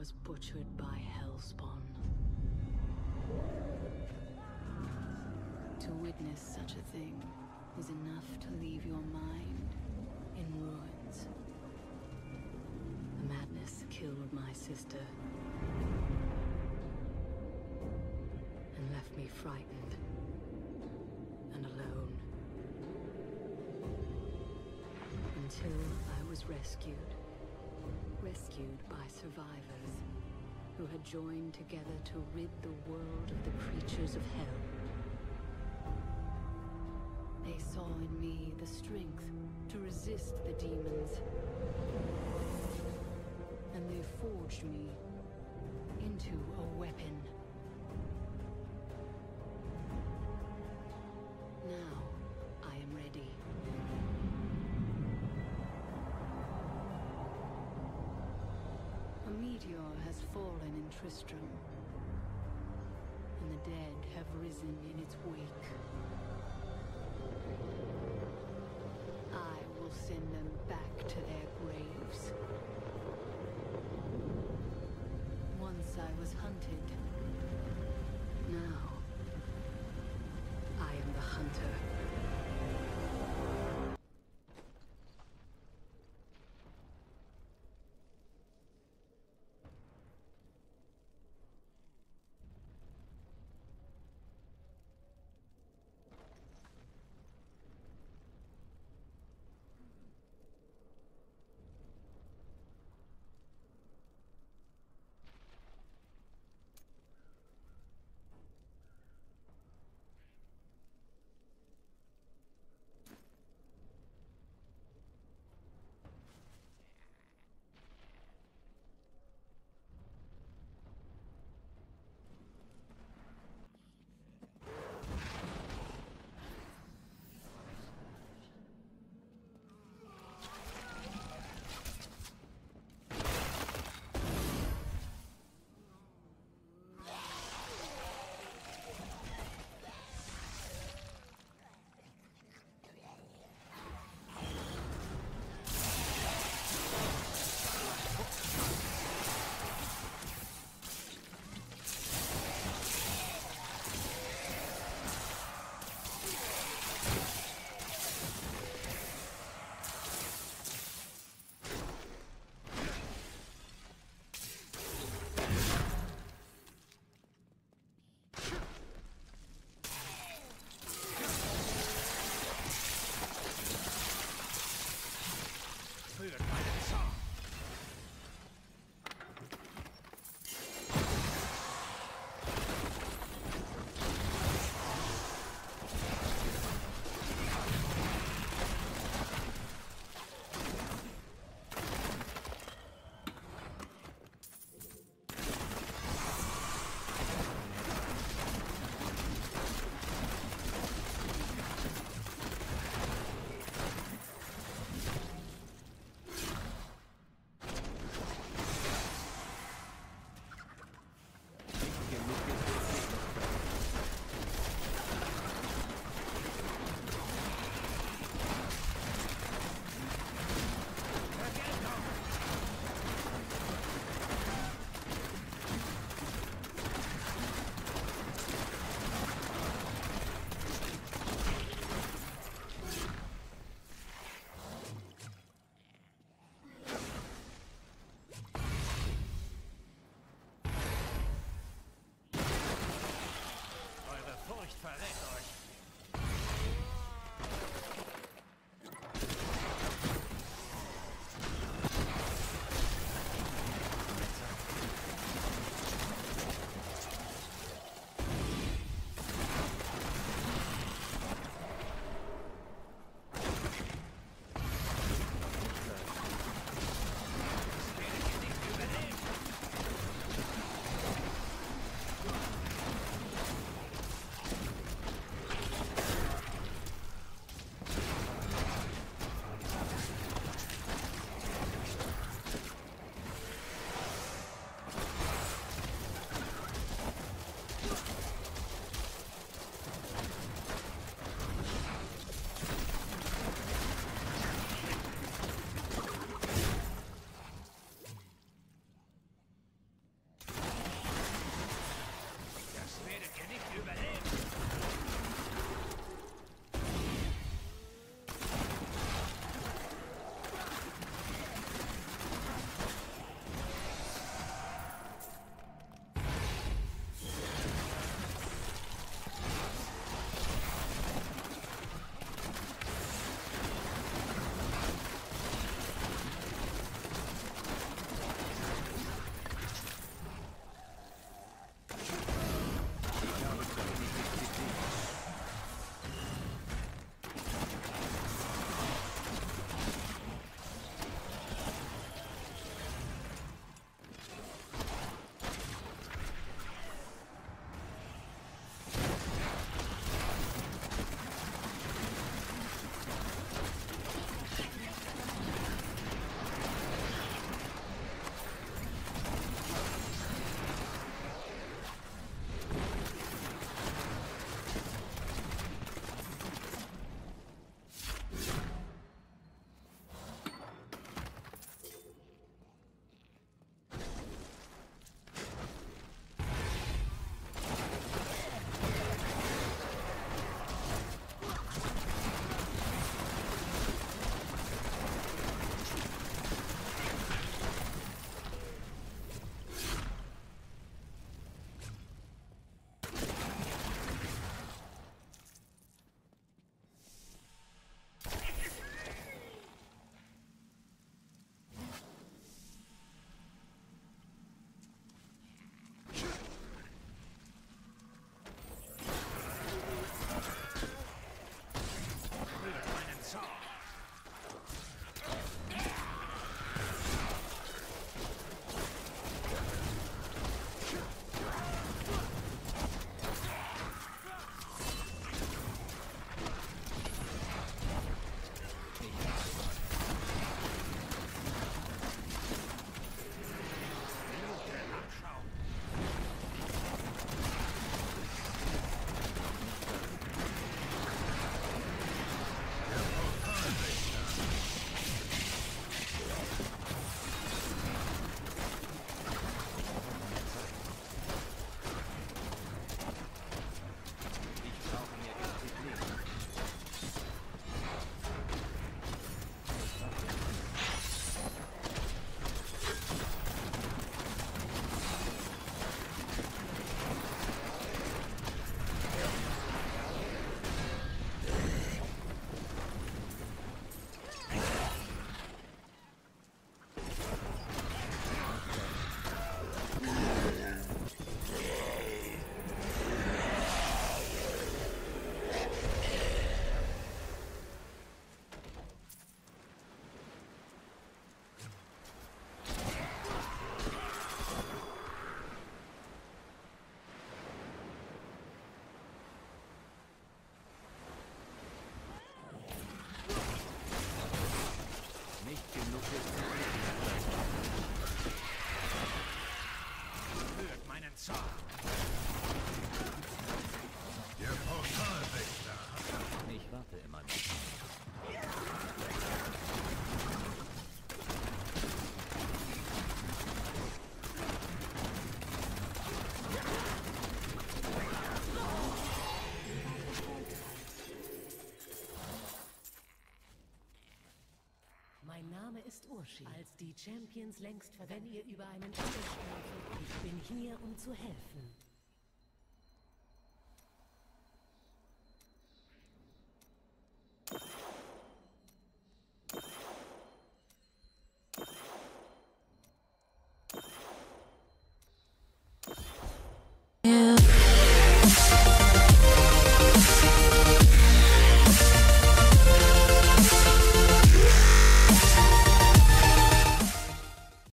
was butchered by Hellspawn. To witness such a thing is enough to leave your mind in ruins. The madness killed my sister and left me frightened and alone. Until I was rescued by survivors who had joined together to rid the world of the creatures of hell. They saw in me the strength to resist the demons, and they forged me into a weapon. Now I am ready. A meteor has fallen in Tristram, and the dead have risen in its wake. I will send them back to their graves. Once I was hunted. Now, I am the hunter. Zahn. Der Portalwächter. Ich warte immer noch. Mein Name ist Urshi. Als die Champions längst wenn ihr über einen Ende streitet, ich bin hier, um zu helfen.